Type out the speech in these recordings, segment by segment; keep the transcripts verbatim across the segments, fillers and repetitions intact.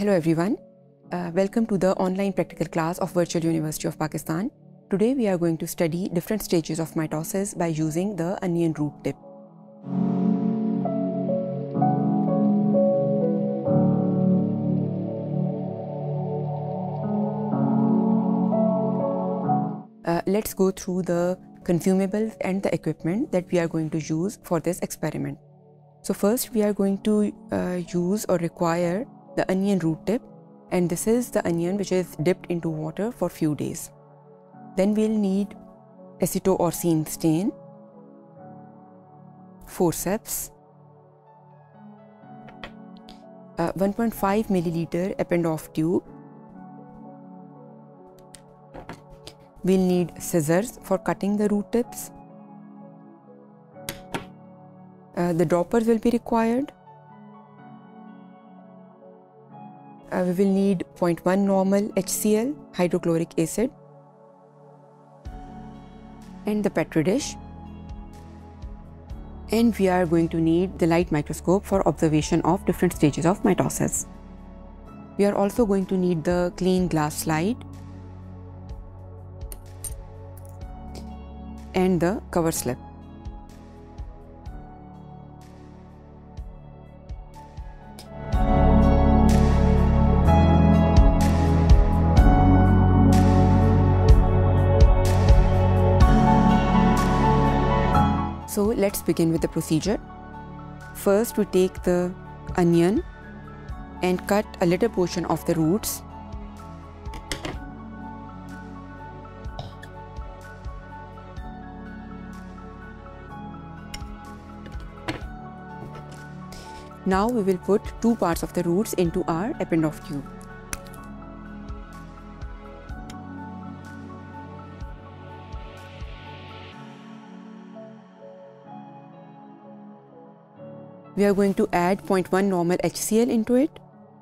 Hello everyone, uh, welcome to the online practical class of Virtual University of Pakistan. Today we are going to study different stages of mitosis by using the onion root tip. Uh, let's go through the consumables and the equipment that we are going to use for this experiment. So first we are going to uh, use or require the onion root tip, and this is the onion which is dipped into water for few days. Then we'll need acetoarsine stain, forceps, uh, one point five milliliter Eppendorf tube. We'll need scissors for cutting the root tips. Uh, the droppers will be required. Uh, we will need zero point one normal H C l, hydrochloric acid, and the Petri dish. And we are going to need the light microscope for observation of different stages of mitosis. We are also going to need the clean glass slide and the cover slip. So let's begin with the procedure. First, we take the onion and cut a little portion of the roots. Now we will put two parts of the roots into our Eppendorf tube. We are going to add zero point one normal H C l into it.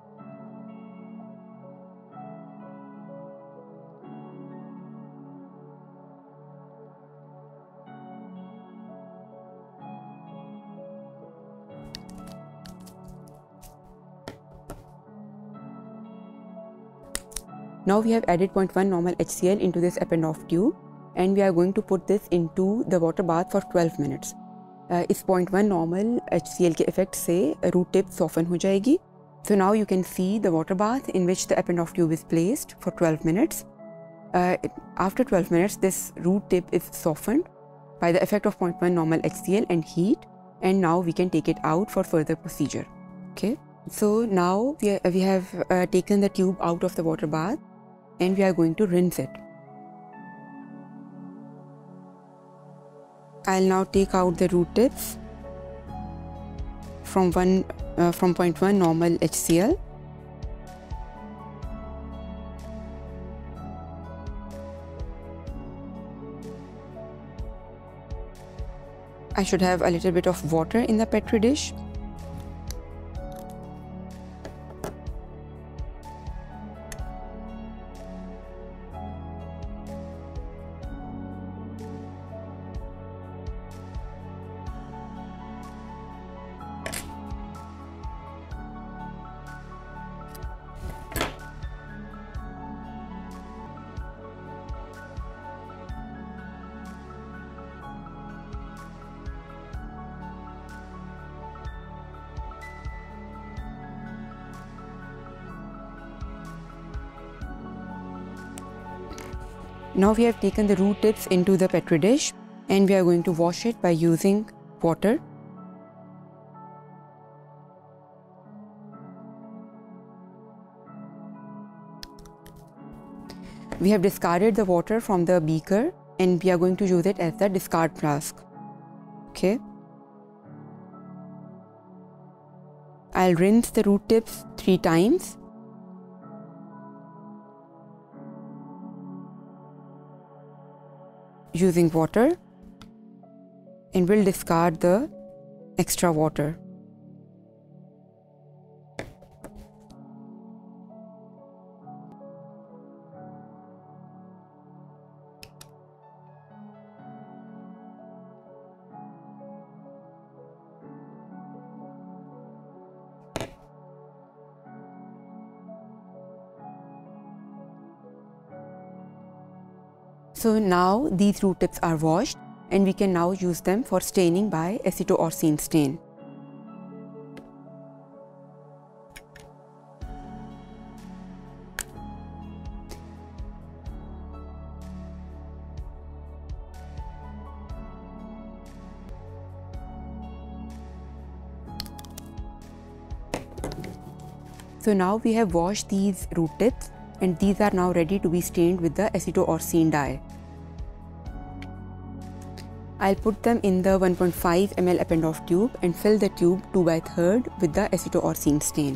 Now we have added zero point one normal H C l into this Eppendorf tube, and we are going to put this into the water bath for twelve minutes. Uh, इस zero point one normal H C l के effect से root tip soften हो जाएगी. So now you can see the water bath in which the Eppendorf tube is placed for twelve minutes. Uh, after twelve minutes, this root tip is softened by the effect of zero point one normal H C l and heat, and now we can take it out for further procedure. Okay. So now we, are, we have uh, taken the tube out of the water bath, and we are going to rinse it. I'll now take out the root tips from one uh, from zero point one normal H C l. I should have a little bit of water in the Petri dish. Now we have taken the root tips into the Petri dish, and we are going to wash it by using water. We have discarded the water from the beaker, and we are going to use it as the discard flask. Okay. I'll rinse the root tips three times. Using water, and we'll discard the extra water. So now these root tips are washed and we can now use them for staining by acetoarsine stain. So now we have washed these root tips and these are now ready to be stained with the acetoarsine dye. I'll put them in the one point five milliliter Eppendorf tube and fill the tube two by third with the acetoarsine stain.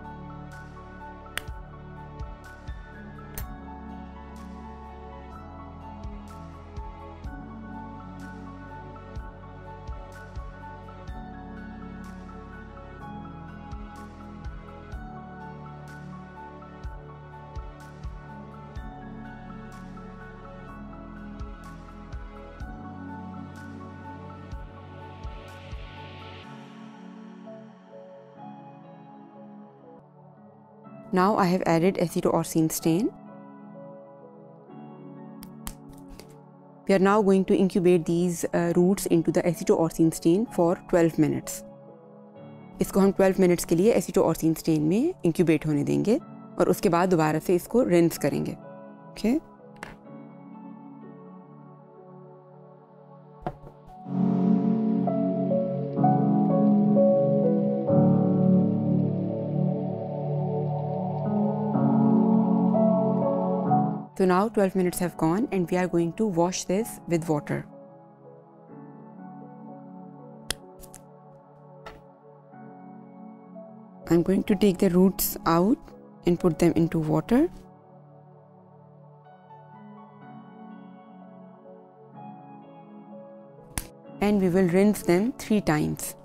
Now I have added acetoarsine stain. We are now going to incubate these uh, roots into the acetoarsine stain for twelve minutes. इसको हम twelve minutes के लिए acetoarsine stain में incubate होने देंगे और उसके बाद दोबारा से इसको rinse करेंगे. Okay? So now twelve minutes have gone and we are going to wash this with water. I'm going to take the roots out and put them into water. And we will rinse them three times.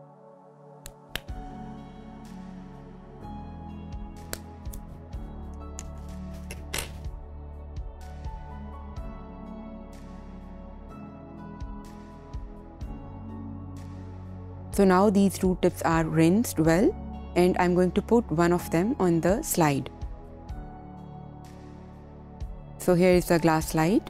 So now these root tips are rinsed well and I'm going to put one of them on the slide. So here is the glass slide.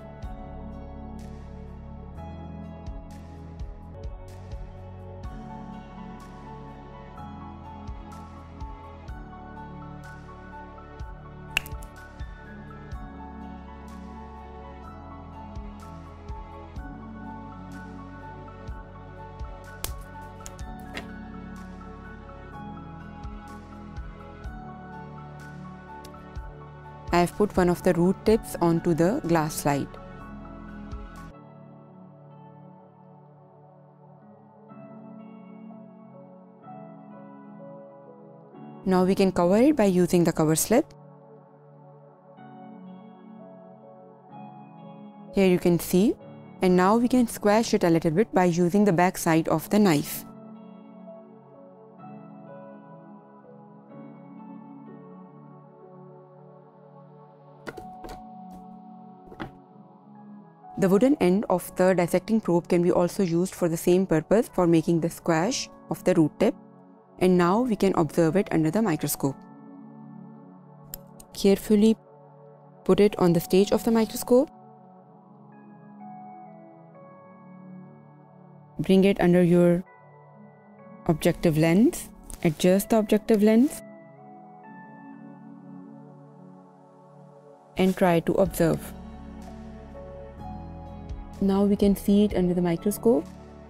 I have put one of the root tips onto the glass slide. Now we can cover it by using the cover slip. Here you can see, and now we can squash it a little bit by using the back side of the knife. The wooden end of the dissecting probe can be also used for the same purpose, for making the squash of the root tip. And now we can observe it under the microscope. Carefully put it on the stage of the microscope. Bring it under your objective lens. Adjust the objective lens. And try to observe. Now we can see it under the microscope.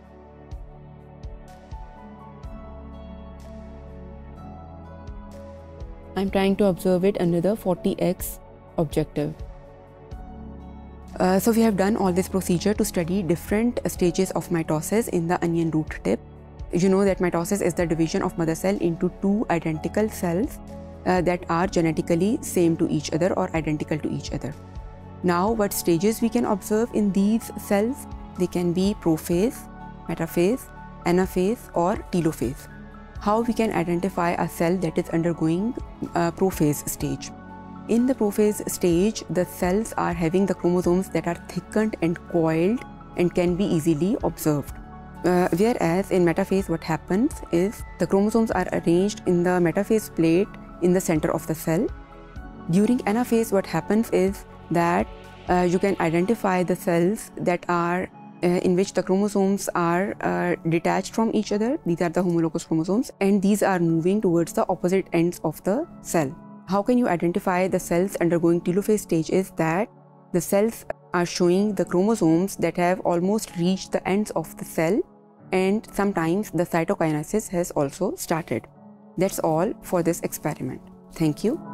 I'm trying to observe it under the forty X objective. Uh, so we have done all this procedure to study different stages of mitosis in the onion root tip. You know that mitosis is the division of mother cell into two identical cells uh, that are genetically same to each other or identical to each other. Now, what stages we can observe in these cells? They can be prophase, metaphase, anaphase or telophase. How we can identify a cell that is undergoing a prophase stage? In the prophase stage, the cells are having the chromosomes that are thickened and coiled and can be easily observed. Uh, whereas in metaphase, what happens is the chromosomes are arranged in the metaphase plate in the center of the cell. During anaphase, what happens is that uh, you can identify the cells that are uh, in which the chromosomes are uh, detached from each other. These are the homologous chromosomes, and these are moving towards the opposite ends of the cell. How can you identify the cells undergoing telophase stage is that the cells are showing the chromosomes that have almost reached the ends of the cell, and sometimes the cytokinesis has also started. That's all for this experiment. Thank you.